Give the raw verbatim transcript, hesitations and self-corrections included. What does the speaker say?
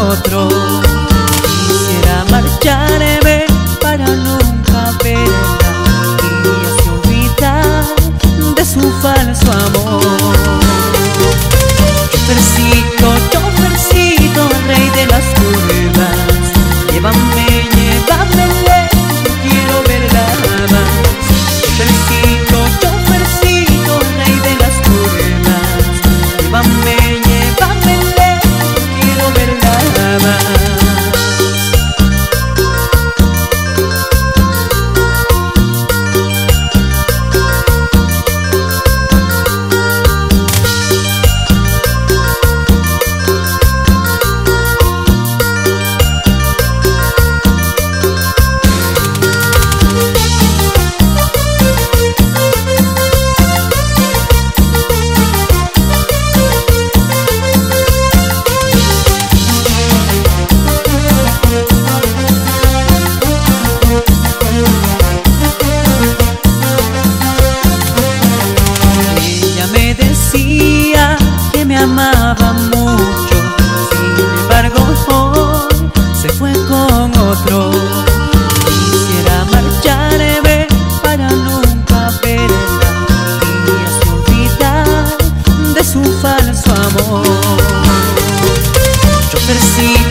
otro. Quisiera marcharme para nunca verla y así olvidar de su falso amor. Chofercito, chofercito, rey de las curvas, llévame, llévame lejos, no quiero verla más. Chofercito, chofercito, rey de las curvas, llévame, llévame lejos, no quiero verla más. Amaba mucho, sin embargo hoy se fue con otro. Quisiera marcharme para nunca verla y así olvidar de su falso amor. Chofercito,